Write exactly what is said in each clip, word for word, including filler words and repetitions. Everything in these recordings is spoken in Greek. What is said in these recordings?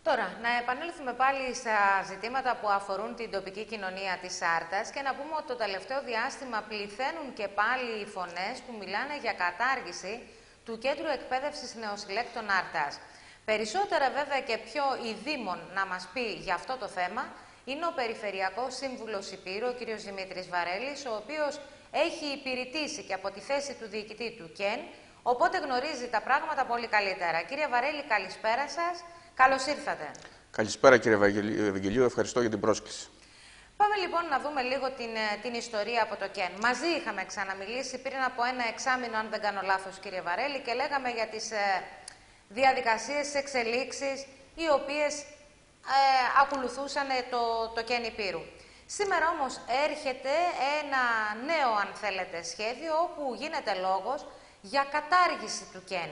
Τώρα, να επανέλθουμε πάλι στα ζητήματα που αφορούν την τοπική κοινωνία της Άρτας και να πούμε ότι το τελευταίο διάστημα πληθαίνουν και πάλι οι φωνές που μιλάνε για κατάργηση του Κέντρου Εκπαίδευσης Νεοσυλλέκτων Άρτας. Περισσότερα βέβαια και πιο ειδήμων να μας πει για αυτό το θέμα είναι ο Περιφερειακός Σύμβουλος Ηπείρου, ο κ. Δημήτρης Βαρέλης, ο οποίος έχει υπηρετήσει και από τη θέση του διοικητή του ΚΕΝ, οπότε γνωρίζει τα πράγματα πολύ καλύτερα. Κύριε Βαρέλη, καλησπέρα σας. Καλώς ήρθατε. Καλησπέρα κύριε Ευαγγελίου, ευχαριστώ για την πρόσκληση. Πάμε λοιπόν να δούμε λίγο την, την ιστορία από το ΚΕΝ. Μαζί είχαμε ξαναμιλήσει πριν από ένα εξάμηνο, αν δεν κάνω λάθος κύριε Βαρέλη, και λέγαμε για τις ε, διαδικασίες, τις εξελίξεις, οι οποίες ε, ακολουθούσαν το, το ΚΕΝ Ηπείρου. Σήμερα όμως έρχεται ένα νέο, αν θέλετε, σχέδιο, όπου γίνεται λόγος για κατάργηση του ΚΕΝ.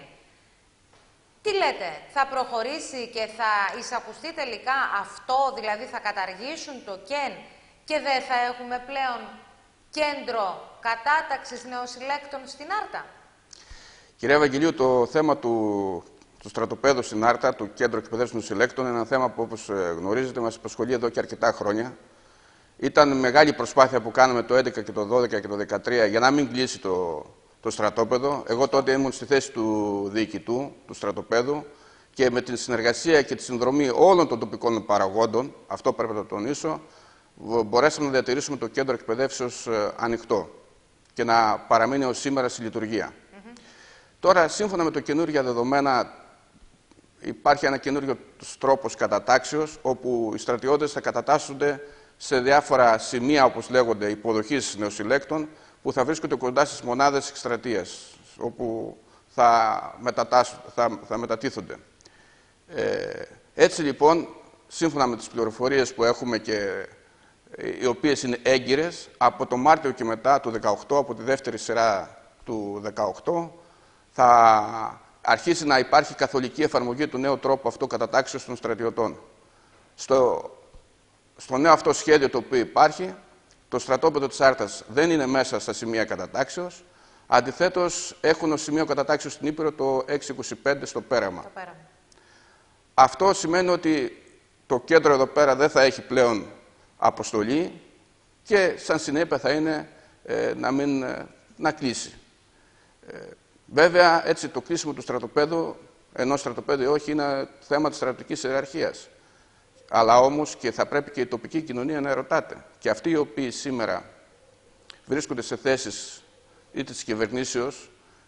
Τι λέτε, θα προχωρήσει και θα εισακουστεί τελικά αυτό, δηλαδή θα καταργήσουν το ΚΕΝ και δεν θα έχουμε πλέον κέντρο κατάταξης νεοσυλλέκτων στην Άρτα? Κυρία Ευαγγελίου, το θέμα του, του στρατοπέδου στην Άρτα, του Κέντρου Εκπαιδεύσεως Νεοσυλλέκτων, είναι ένα θέμα που, όπως γνωρίζετε, μας απασχολεί εδώ και αρκετά χρόνια. Ήταν μεγάλη προσπάθεια που κάναμε το έντεκα και το δώδεκα και το δεκατρία για να μην κλείσει το, το στρατόπεδο. Εγώ τότε ήμουν στη θέση του διοικητού του στρατοπέδου και με την συνεργασία και τη συνδρομή όλων των τοπικών παραγόντων, αυτό πρέπει να το τονίσω, μπορέσαμε να διατηρήσουμε το Κέντρο Εκπαιδεύσεως ανοιχτό και να παραμείνει ως σήμερα στη λειτουργία. Mm-hmm. Τώρα, σύμφωνα με το καινούργια δεδομένα, υπάρχει ένα καινούριο τρόπος κατατάξεως, όπου οι στρατιώτες θα κατατάσσονται σε διάφορα σημεία, όπως λέγονται, υποδοχής νεοσυλλέκτων, που θα βρίσκονται κοντά στις μονάδες εκστρατείας, όπου θα, θα, θα μετατίθονται. Ε, έτσι λοιπόν, σύμφωνα με τις πληροφορίες που έχουμε και οι οποίες είναι έγκυρες, από το Μάρτιο και μετά του δεκαοκτώ, από τη δεύτερη σειρά του δεκαοκτώ, θα αρχίσει να υπάρχει καθολική εφαρμογή του νέου τρόπου αυτού κατατάξεως των στρατιωτών. Στο, στο νέο αυτό σχέδιο το οποίο υπάρχει, το στρατόπεδο της Άρτας δεν είναι μέσα στα σημεία κατατάξεως. Αντιθέτως, έχουν ως σημείο κατατάξεως στην Ήπειρο το εξακόσια είκοσι πέντε στο Πέραμα. πέραμα. Αυτό σημαίνει ότι το κέντρο εδώ πέρα δεν θα έχει πλέον αποστολή και σαν συνέπεια θα είναι ε, να, μην, ε, να κλείσει. Ε, βέβαια, έτσι το κλείσιμο του στρατοπέδου, ενός στρατοπέδου ή όχι, είναι θέμα της στρατιωτικής ιεραρχίας. Αλλά όμως και θα πρέπει και η τοπική κοινωνία να ερωτάται. Και αυτοί οι οποίοι σήμερα βρίσκονται σε θέσεις είτε της κυβερνήσεως,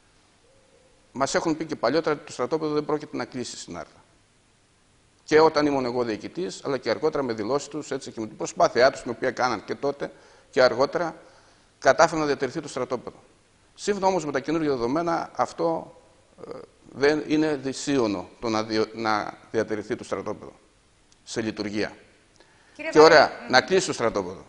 μας έχουν πει και παλιότερα ότι το στρατόπεδο δεν πρόκειται να κλείσει στην Άρτα. Και όταν ήμουν εγώ διοικητής, αλλά και αργότερα με δηλώσεις τους, έτσι και με την προσπάθειά τους, την οποία κάναν και τότε και αργότερα, κατάφεραν να διατηρηθεί το στρατόπεδο. Σύμφωνα όμως με τα καινούργια δεδομένα, αυτό ε, δεν είναι δυσίωνο το να, δι, να διατηρηθεί το στρατόπεδο σε λειτουργία. Κύριε και ωραία, mm. να κλείσει το στρατόπεδο.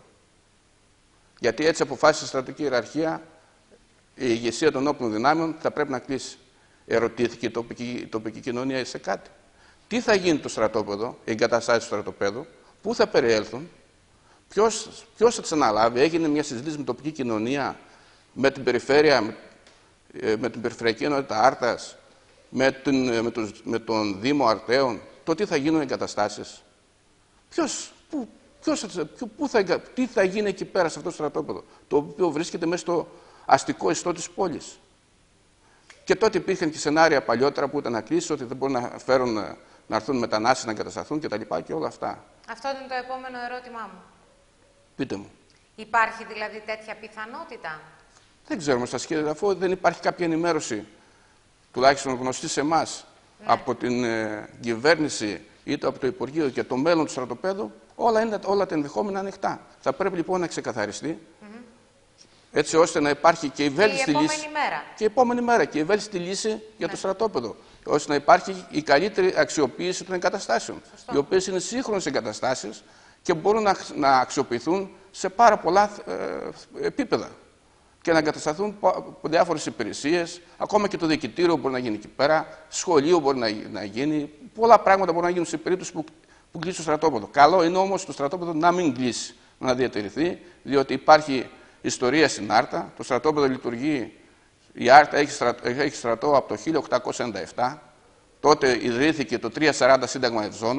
Γιατί έτσι αποφάσισε η στρατιωτική ιεραρχία, η ηγεσία των όπλων δυνάμεων θα πρέπει να κλείσει. Ερωτήθηκε η τοπική, η τοπική κοινωνία σε κάτι. Τι θα γίνει το στρατόπεδο, η εγκαταστάσεις του στρατοπέδου, πού θα περιέλθουν, ποιος, ποιος θα τις αναλάβει? Έγινε μια συζήτηση με την τοπική κοινωνία, με την περιφέρεια, με, με την Περιφερειακή Ενότητα Άρτας, με, την, με, τους, με τον Δήμο Αρτέων, το τι θα γίνουν οι εγκαταστάσεις. Ποιος, πού, ποιος, πού θα, τι θα γίνει εκεί πέρα σε αυτό το στρατόπεδο, το οποίο βρίσκεται μέσα στο αστικό ιστό της πόλης. Και τότε υπήρχαν και σενάρια παλιότερα που ήταν να κλείσει, ότι δεν μπορούν να φέρουν, να έρθουν μετανάστες να εγκατασταθούν κτλ. Και, και όλα αυτά. Αυτό είναι το επόμενο ερώτημά μου. Πείτε μου. Υπάρχει δηλαδή τέτοια πιθανότητα? Δεν ξέρουμε στα σχέδια, αφού δεν υπάρχει κάποια ενημέρωση, τουλάχιστον γνωστή σε εμάς, ναι. από την ε, κυβέρνηση είτε από το Υπουργείο και το μέλλον του στρατοπέδου, όλα, είναι, όλα τα ενδεχόμενα ανοιχτά. Θα πρέπει λοιπόν να ξεκαθαριστεί. Mm-hmm. Έτσι ώστε να υπάρχει και η βέλτιστη λύση. Μέρα. Και η επόμενη μέρα. Και η βέλτιστη λύση ναι. για το στρατόπεδο. Ώστε να υπάρχει η καλύτερη αξιοποίηση των εγκαταστάσεων. Σωστό. Οι οποίες είναι σύγχρονες εγκαταστάσεις και μπορούν να, να αξιοποιηθούν σε πάρα πολλά ε, επίπεδα. Και να εγκατασταθούν από διάφορες υπηρεσίες. Ακόμα και το διοικητήριο μπορεί να γίνει εκεί πέρα. Σχολείο μπορεί να, να γίνει. Πολλά πράγματα μπορούν να γίνουν σε περίπτωση που, που κλείσει το στρατόπεδο. Καλό είναι όμως το στρατόπεδο να μην κλείσει, να διατηρηθεί, διότι υπάρχει ιστορία στην Άρτα. Το στρατόπεδο λειτουργεί, η Άρτα έχει στρατό, έχει στρατό από το χίλια οκτακόσια ενενήντα επτά, τότε ιδρύθηκε το τριακόσια σαράντα Σύνταγμα Ευζώνων,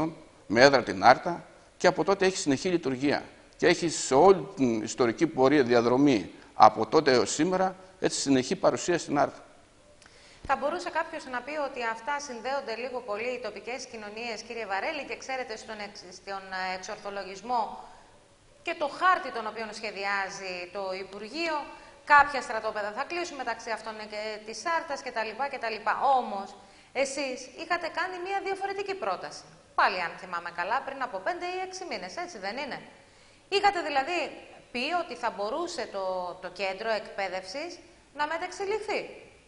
με έδρα την Άρτα και από τότε έχει συνεχή λειτουργία. Και έχει σε όλη την ιστορική πορεία διαδρομή από τότε έως σήμερα έτσι συνεχή παρουσία στην Άρτα. Θα μπορούσε κάποιος να πει ότι αυτά συνδέονται λίγο πολύ οι τοπικές κοινωνίες, κύριε Βαρέλη, και ξέρετε στον, εξ, στον εξορθολογισμό και το χάρτη τον οποίο σχεδιάζει το Υπουργείο, κάποια στρατόπεδα θα κλείσουν μεταξύ αυτών και της Άρτας κτλ. κτλ. Όμως, εσείς είχατε κάνει μια διαφορετική πρόταση. Πάλι, αν θυμάμαι καλά, πριν από πέντε ή έξι μήνες, έτσι δεν είναι? Είχατε δηλαδή πει ότι θα μπορούσε το, το κέντρο εκπαίδευσης να μεταξελιχθεί.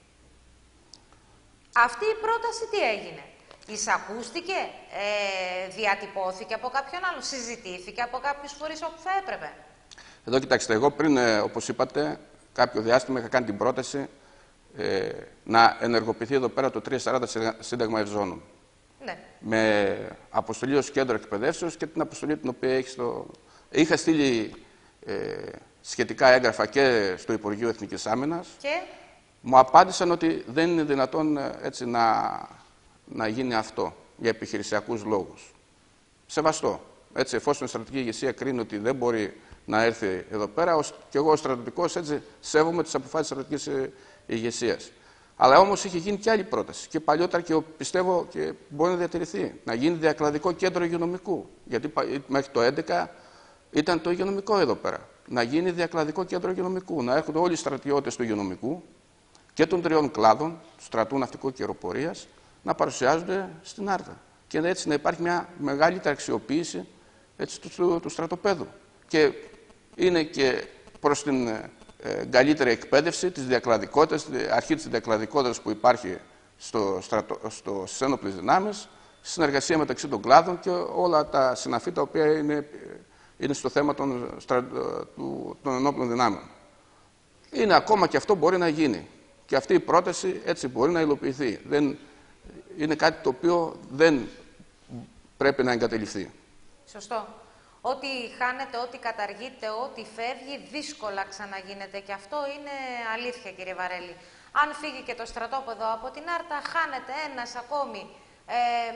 Αυτή η πρόταση τι έγινε? Εισακούστηκε, ε, διατυπώθηκε από κάποιον άλλον, συζητήθηκε από κάποιους φορείς όπου θα έπρεπε? Εδώ κοιτάξτε, εγώ πριν, ε, όπως είπατε, κάποιο διάστημα είχα κάνει την πρόταση ε, να ενεργοποιηθεί εδώ πέρα το τριακόσια σαράντα Σύνταγμα Ευζώνων. Ναι. Με αποστολή ως κέντρο εκπαιδεύσεως και την αποστολή την οποία έχει στο... Είχα στείλει ε, σχετικά έγγραφα και στο Υπουργείο Εθνικής Άμυνας. Και... Μου απάντησαν ότι δεν είναι δυνατόν έτσι να, να γίνει αυτό για επιχειρησιακούς λόγους. Σεβαστό. Έτσι, εφόσον η στρατιωτική ηγεσία κρίνει ότι δεν μπορεί να έρθει εδώ πέρα, ως, και εγώ ως στρατιωτικός έτσι σέβομαι τις αποφάσεις της στρατιωτικής ηγεσίας. Αλλά όμως είχε γίνει και άλλη πρόταση. Και παλιότερα και πιστεύω και μπορεί να διατηρηθεί. Να γίνει διακλαδικό κέντρο υγειονομικού. Γιατί μέχρι το έντεκα ήταν το υγειονομικό εδώ πέρα. Να γίνει διακλαδικό κέντρο υγειονομικού. Να έρχονται όλοι οι στρατιώτες του υγειονομικού και των τριών κλάδων, του στρατού, ναυτικού και αεροπορίας, να παρουσιάζονται στην Άρτα. Και έτσι να υπάρχει μια μεγαλύτερη αξιοποίηση έτσι, του, του, του στρατοπέδου. Και είναι και προς την ε, καλύτερη εκπαίδευση της διακλαδικότητας, αρχή της διακλαδικότητας που υπάρχει στο, στρατο, στο, στις ένοπλες δυνάμεις, συνεργασία μεταξύ των κλάδων και όλα τα συναφή τα οποία είναι, είναι στο θέμα των, στρα, του, των ενόπλων δυνάμεων. Είναι ακόμα και αυτό μπορεί να γίνει. Και αυτή η πρόταση έτσι μπορεί να υλοποιηθεί. Δεν, είναι κάτι το οποίο δεν πρέπει να εγκαταλειφθεί. Σωστό. Ό,τι χάνεται, ό,τι καταργείται, ό,τι φεύγει, δύσκολα ξαναγίνεται. Και αυτό είναι αλήθεια, κύριε Βαρέλη. Αν φύγει και το στρατόπεδο από την Άρτα, χάνεται ένας ακόμη. Ε,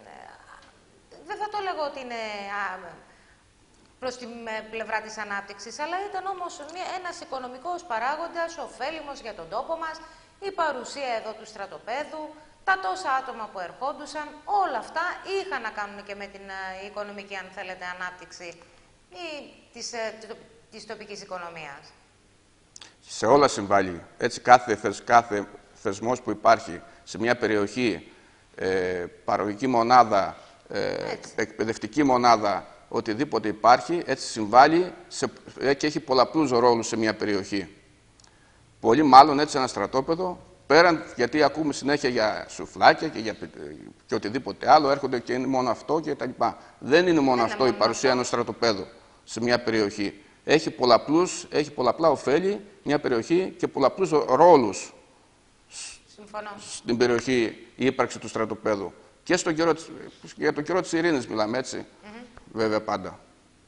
δεν θα το λέγω ότι είναι α, προς την πλευρά της ανάπτυξης, αλλά ήταν όμως ένας οικονομικός παράγοντας, ωφέλιμος για τον τόπο μας, η παρουσία εδώ του στρατοπέδου, τα τόσα άτομα που ερχόντουσαν, όλα αυτά είχαν να κάνουν και με την uh, οικονομική, αν θέλετε, ανάπτυξη ή της, uh, της τοπικής οικονομίας. Σε όλα συμβάλλει. Έτσι κάθε, θεσ, κάθε θεσμός που υπάρχει σε μια περιοχή, ε, παραγωγική μονάδα, ε, εκπαιδευτική μονάδα, οτιδήποτε υπάρχει, έτσι συμβάλλει σε, ε, και έχει πολλαπλούς ρόλους σε μια περιοχή. Πολύ μάλλον έτσι ένα στρατόπεδο, πέραν, γιατί ακούμε συνέχεια για σουφλάκια και, για, και οτιδήποτε άλλο, έρχονται και είναι μόνο αυτό και τα λοιπά. Δεν είναι μόνο Δεν αυτό είναι η παρουσία ενός στρατοπέδου σε μια περιοχή. Έχει, πολλαπλούς, έχει πολλαπλά ωφέλη μια περιοχή και πολλαπλούς ρόλους Συμφωνώ. στην περιοχή η ύπαρξη του στρατοπέδου. Και στον καιρό, για τον καιρό της ειρήνης μιλάμε, έτσι, mm-hmm. βέβαια πάντα.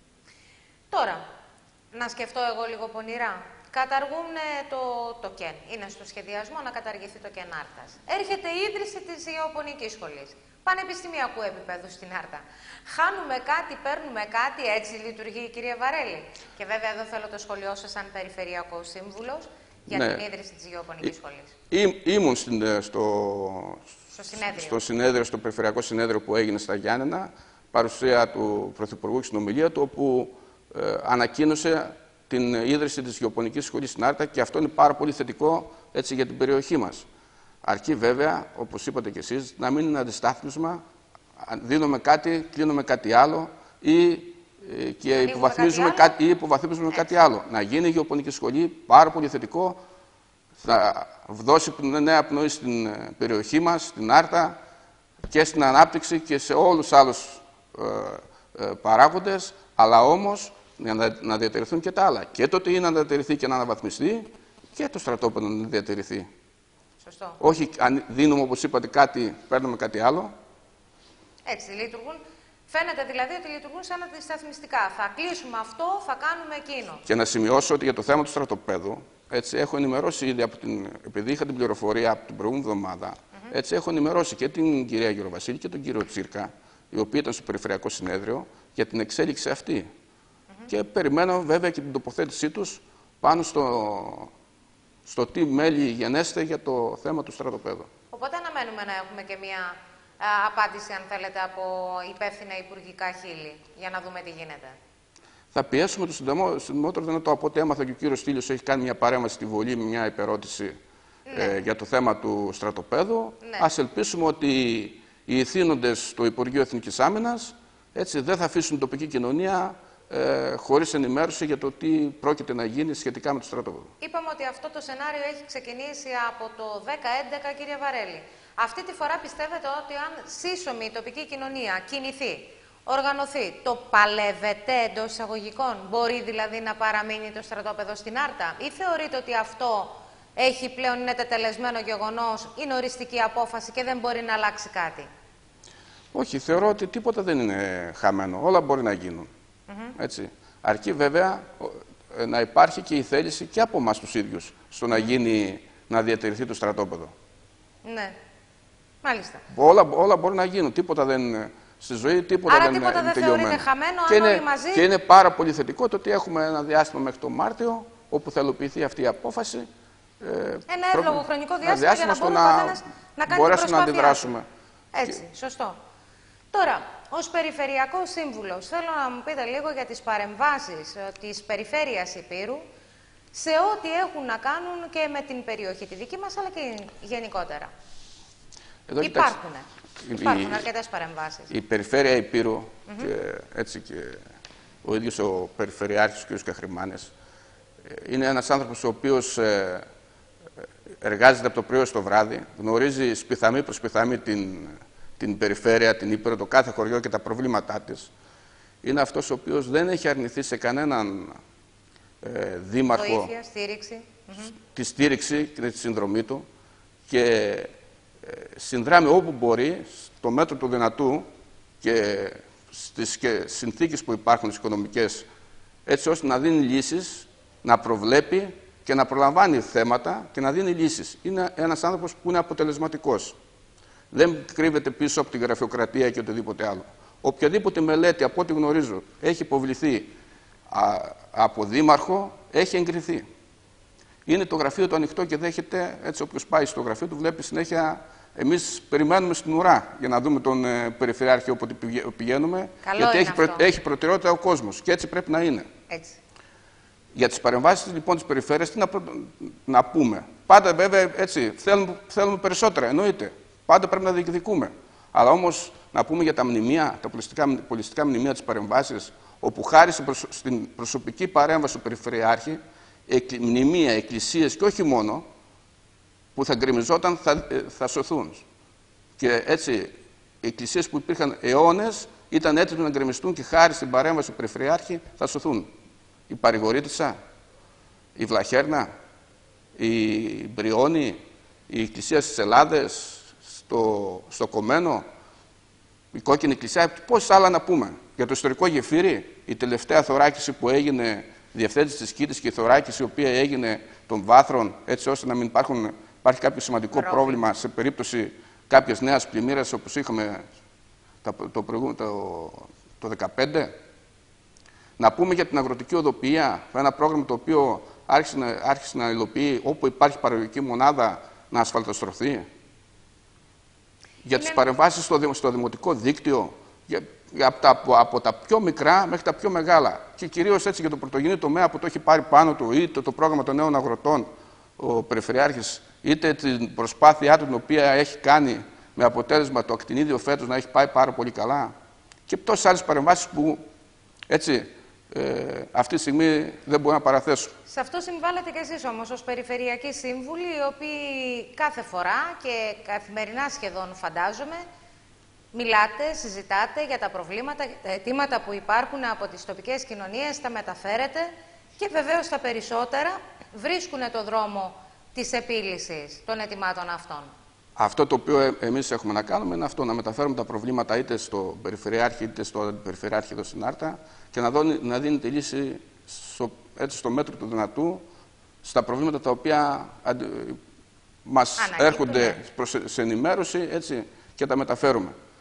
Τώρα, να σκεφτώ εγώ λίγο πονηρά. Καταργούν το, το ΚΕΝ. Είναι στο σχεδιασμό να καταργηθεί το ΚΕΝ Άρτας. Έρχεται η ίδρυση της γεωπονικής σχολής. Πανεπιστημιακού επίπεδου στην Άρτα. Χάνουμε κάτι, παίρνουμε κάτι, έτσι λειτουργεί η κυρία Βαρέλη. Και βέβαια εδώ θέλω το σχολείο σας σαν περιφερειακός σύμβουλος για ναι. την ίδρυση της γεωπονικής σχολής. Ή, ήμουν στην, στο, στο, συνέδριο. στο συνέδριο, στο περιφερειακό συνέδριο που έγινε στα Γιάννενα, παρουσία του Πρωθυπουργού και συνομιλία του, όπου ε, ανακοίνωσε την ίδρυση της γεωπονικής σχολής στην Άρτα και αυτό είναι πάρα πολύ θετικό έτσι, για την περιοχή μας. Αρκεί βέβαια, όπως είπατε κι εσείς, να μην είναι αντιστάθμισμα, δίνουμε κάτι, κλείνουμε κάτι άλλο ή, και υποβαθμίζουμε κάτι, κάτι, ή υποβαθμίζουμε κάτι άλλο. Να γίνει η γεωπονική σχολή, πάρα πολύ θετικό, θα δώσει νέα πνοή στην περιοχή μας, στην Άρτα και στην ανάπτυξη και σε όλους τους άλλους ε, ε, παράγοντες, αλλά όμως για να, να διατηρηθούν και τα άλλα. Και το τι είναι να διατηρηθεί και να αναβαθμιστεί και το στρατόπεδο να διατηρηθεί. Σωστό. Όχι, αν δίνουμε, όπως είπατε, κάτι, παίρνουμε κάτι άλλο. Έτσι λειτουργούν. Φαίνεται δηλαδή ότι λειτουργούν σαν αντισταθμιστικά. Θα κλείσουμε αυτό, θα κάνουμε εκείνο. Και να σημειώσω ότι για το θέμα του στρατοπέδου, έτσι, έχω ενημερώσει ήδη, από την, επειδή είχα την πληροφορία από την προηγούμενη εβδομάδα, mm-hmm. έτσι, έχω ενημερώσει και την κυρία Γεροβασίλη και τον κύριο Τσίρκα οι οποίοι ήταν στο Περιφερειακό Συνέδριο, για την εξέλιξη αυτή. Mm-hmm. Και περιμένω βέβαια και την τοποθέτησή τους πάνω στο, στο τι μέλη γενέστε για το θέμα του στρατοπέδου. Οπότε αναμένουμε να έχουμε και μια α, απάντηση, αν θέλετε, από υπεύθυνα υπουργικά χείλη, για να δούμε τι γίνεται. Θα πιέσουμε το συντομότερο δυνατό. Από ό,τι έμαθα και ο κύριος Στήλιος έχει κάνει μια παρέμβαση στη Βολή με μια υπερώτηση ναι. ε, για το θέμα του στρατοπέδου. Ναι. Ας ελπίσουμε ότι οι ηθήνοντες στο Υπουργείο Εθνικής Άμυνας έτσι, δεν θα αφήσουν την τοπική κοινωνία ε, χωρίς ενημέρωση για το τι πρόκειται να γίνει σχετικά με το στρατόπεδο. Είπαμε ότι αυτό το σενάριο έχει ξεκινήσει από το δέκα έντεκα, κύριε Βαρέλη. Αυτή τη φορά πιστεύετε ότι αν σύσσωμη η τοπική κοινωνία κινηθεί, οργανωθεί, το παλεύετε εντός εισαγωγικών, μπορεί δηλαδή να παραμείνει το στρατόπεδο στην Άρτα, ή θεωρείτε ότι αυτό έχει πλέον είναι τετελεσμένο γεγονός, είναι οριστική απόφαση και δεν μπορεί να αλλάξει κάτι? Όχι, θεωρώ ότι τίποτα δεν είναι χαμένο. Όλα μπορεί να γίνουν. Mm-hmm. Έτσι. Αρκεί βέβαια να υπάρχει και η θέληση και από εμάς τους ίδιους στο να γίνει, να διατηρηθεί το στρατόπεδο. Ναι. Μάλιστα. Όλα, όλα μπορεί να γίνουν. Τίποτα δεν... Στη ζωή τίποτα Άρα δεν τίποτα είναι δεν τελειωμένο. θεωρείται χαμένο, και αν είναι, όλοι μαζί... Και είναι πάρα πολύ θετικό το ότι έχουμε ένα διάστημα μέχρι τον Μάρτιο, όπου θα υλοποιηθεί αυτή η απόφαση. Ε, ένα εύλογο χρονικό διάστημα, διάστημα για να μπορούμε ο καθένας να κάνει την προσπάθεια. να αντιδράσουμε. Έτσι, και... σωστό. Τώρα, ως Περιφερειακός Σύμβουλος, θέλω να μου πείτε λίγο για τις παρεμβάσεις της Περιφέρειας Ηπείρου σε ό,τι έχουν να κάνουν και με την περιοχή τη δική μας, αλλά και γενικότερα. Εδώ, Υπάρχουν. Υπάρχουν η, αρκετές παρεμβάσεις. Η Περιφέρεια Ηπείρου mm-hmm. και, έτσι, και ο ίδιος ο Περιφερειάρχης κ. Καχρημάνης είναι ένας άνθρωπος ο οποίος ε, εργάζεται από το πρωί στο βράδυ, γνωρίζει σπιθαμή προς σπιθαμή την, την περιφέρεια, την Ηπείρο, το κάθε χωριό και τα προβλήματά της. Είναι αυτός ο οποίος δεν έχει αρνηθεί σε κανέναν ε, δήμαρχο βοήθεια, στήριξη. τη στήριξη και τη συνδρομή του και ε, συνδράμει όπου μπορεί, στο μέτρο του δυνατού και στις και συνθήκες που υπάρχουν τις οικονομικές, έτσι ώστε να δίνει λύσεις, να προβλέπει και να προλαμβάνει θέματα και να δίνει λύσεις. Είναι ένας άνθρωπος που είναι αποτελεσματικός. Δεν κρύβεται πίσω από τη γραφειοκρατία και οτιδήποτε άλλο. Οποιαδήποτε μελέτη, από ό,τι γνωρίζω, έχει υποβληθεί α, από δήμαρχο, έχει εγκριθεί. Είναι το γραφείο του ανοιχτό και δέχεται, έτσι όποιος πάει στο γραφείο του βλέπει συνέχεια. Εμείς περιμένουμε στην ουρά για να δούμε τον ε, Περιφερειάρχη όποτε πηγαίνουμε. Καλό γιατί είναι έχει, προ, αυτό. έχει προτεραιότητα ο κόσμος και έτσι πρέπει να είναι. Έτσι. Για τις παρεμβάσεις λοιπόν της περιφέρειας, τι να, να πούμε. Πάντα βέβαια έτσι, θέλουμε, θέλουμε περισσότερα, εννοείται. Πάντα πρέπει να διεκδικούμε. Αλλά όμως να πούμε για τα μνημεία, τα πολιτιστικά μνημεία της παρεμβάσεις, όπου χάρη στην προσωπική παρέμβαση του Περιφερειάρχη, εκ, μνημεία, εκκλησίες και όχι μόνο, που θα γκρεμιζόταν, θα, θα σωθούν. Και έτσι, οι εκκλησίες που υπήρχαν αιώνες ήταν έτοιμες να γκρεμιστούν και χάρη στην παρέμβαση του Περιφερειάρχη θα σωθούν. Η Παρηγορήτισσα, η Βλαχέρνα, η Μπριώνη, η Εκκλησία στις Ελλάδες, στο, στο Κομμένο, η Κόκκινη Εκκλησία, πόσα άλλα να πούμε. Για το ιστορικό γεφύρι, η τελευταία θωράκιση που έγινε διευθέτηση της Κήτης και η θωράκιση η οποία έγινε των βάθρων, έτσι ώστε να μην υπάρχουν, υπάρχει κάποιο σημαντικό Ρόβι. πρόβλημα σε περίπτωση κάποιες νέας πλημμύρας όπως είχαμε το, το, το, το, το δεκαπέντε. Να πούμε για την αγροτική οδοποιία, ένα πρόγραμμα το οποίο άρχισε να, άρχισε να υλοποιεί όπου υπάρχει παραγωγική μονάδα να ασφαλτοστρωθεί. Για τις παρεμβάσεις στο, στο δημοτικό δίκτυο, για, για, από, τα, από τα πιο μικρά μέχρι τα πιο μεγάλα. Και κυρίως έτσι για το πρωτογενή τομέα που το έχει πάρει πάνω του, είτε το πρόγραμμα των νέων αγροτών, ο Περιφερειάρχης, είτε την προσπάθειά του την οποία έχει κάνει με αποτέλεσμα το ακτινίδιο φέτος να έχει πάει πάρα πολύ καλά. Και τόσες άλλες παρεμβάσεις που έτσι. Ε, αυτή τη στιγμή δεν μπορώ να παραθέσω. Σε αυτό συμβάλλετε και εσείς όμως ως Περιφερειακοί Σύμβουλοι, οι οποίοι κάθε φορά και καθημερινά σχεδόν φαντάζομαι, μιλάτε, συζητάτε για τα προβλήματα, τα αιτήματα που υπάρχουν από τις τοπικές κοινωνίες, τα μεταφέρετε και βεβαίως τα περισσότερα βρίσκουν το δρόμο της επίλυσης των αιτημάτων αυτών. Αυτό το οποίο εμείς έχουμε να κάνουμε είναι αυτό, να μεταφέρουμε τα προβλήματα είτε στο Περιφερειάρχη είτε στο Αντιπεριφερειάρχη εδώ στην Άρτα και να, δώνει, να δίνει τη λύση στο, έτσι, στο μέτρο του δυνατού στα προβλήματα τα οποία αντι, μας Ανακύπτουν, έρχονται προς, σε ενημέρωση έτσι, και τα μεταφέρουμε.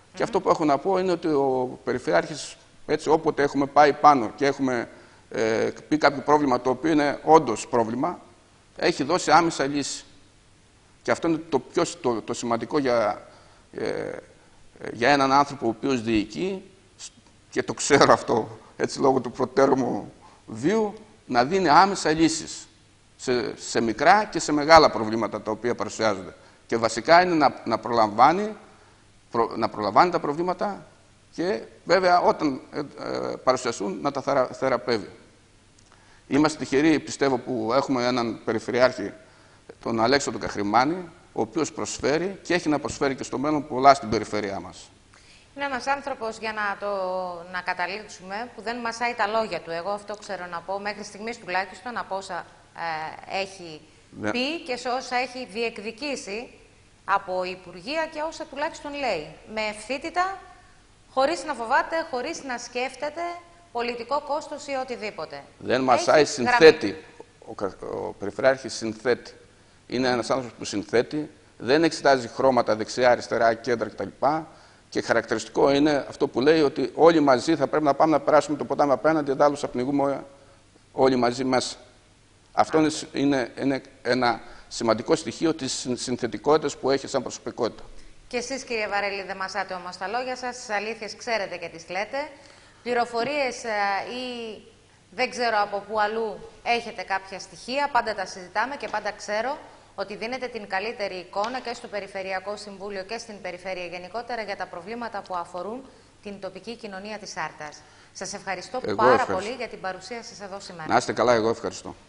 Mm-hmm. Και αυτό που έχω να πω είναι ότι ο Περιφερειάρχης, έτσι, όποτε έχουμε πάει πάνω και έχουμε ε, πει κάποιο πρόβλημα το οποίο είναι όντως πρόβλημα, έχει δώσει άμεσα λύση. Και αυτό είναι το, πιο, το, το σημαντικό για, ε, για έναν άνθρωπο ο οποίος διοικεί, και το ξέρω αυτό έτσι λόγω του προτέρου μου βίου, να δίνει άμεσα λύσεις σε, σε μικρά και σε μεγάλα προβλήματα τα οποία παρουσιάζονται. Και βασικά είναι να, να, προλαμβάνει, προ, να προλαμβάνει τα προβλήματα και βέβαια όταν ε, ε, παρουσιαστούν να τα θερα, θεραπεύει. Είμαστε τυχεροί, πιστεύω, που έχουμε έναν Περιφερειάρχη, τον Αλέξανδρο Καχρημάνη, ο οποίος προσφέρει και έχει να προσφέρει και στο μέλλον πολλά στην περιφέρειά μας. Είναι ένας άνθρωπος, για να το να καταλήξουμε, που δεν μασάει τα λόγια του. Εγώ αυτό ξέρω να πω, μέχρι στιγμής τουλάχιστον, από όσα ε, έχει ναι. πει και σε όσα έχει διεκδικήσει από Υπουργεία και όσα τουλάχιστον λέει. Με ευθύτητα, χωρίς να φοβάται, χωρίς να σκέφτεται πολιτικό κόστος ή οτιδήποτε. Δεν μασάει, συνθέτει. Ο, ο Περιφερειάρχης συνθέτει. Είναι ένας άνθρωπος που συνθέτει, δεν εξετάζει χρώματα δεξιά, αριστερά, κέντρα κτλ. Και χαρακτηριστικό είναι αυτό που λέει ότι όλοι μαζί θα πρέπει να πάμε να περάσουμε το ποτάμι απέναντι, εντάλλως θα πνιγούμε όλοι μαζί μέσα. Αυτό είναι, είναι, είναι ένα σημαντικό στοιχείο της συνθετικότητας που έχει σαν προσωπικότητα. Και εσείς, κύριε Βαρέλη, δεν μασάτε όμως τα λόγια σας, τις αλήθειες ξέρετε και τις λέτε. Πληροφορίες ε, ή δεν ξέρω από πού αλλού έχετε κάποια στοιχεία, πάντα τα συζητάμε και πάντα ξέρω ότι δίνετε την καλύτερη εικόνα και στο Περιφερειακό Συμβούλιο και στην Περιφέρεια γενικότερα για τα προβλήματα που αφορούν την τοπική κοινωνία της Άρτας. Σας ευχαριστώ εγώ πάρα ευχαριστώ. πολύ για την παρουσία σας εδώ σήμερα. Να είστε καλά, εγώ ευχαριστώ.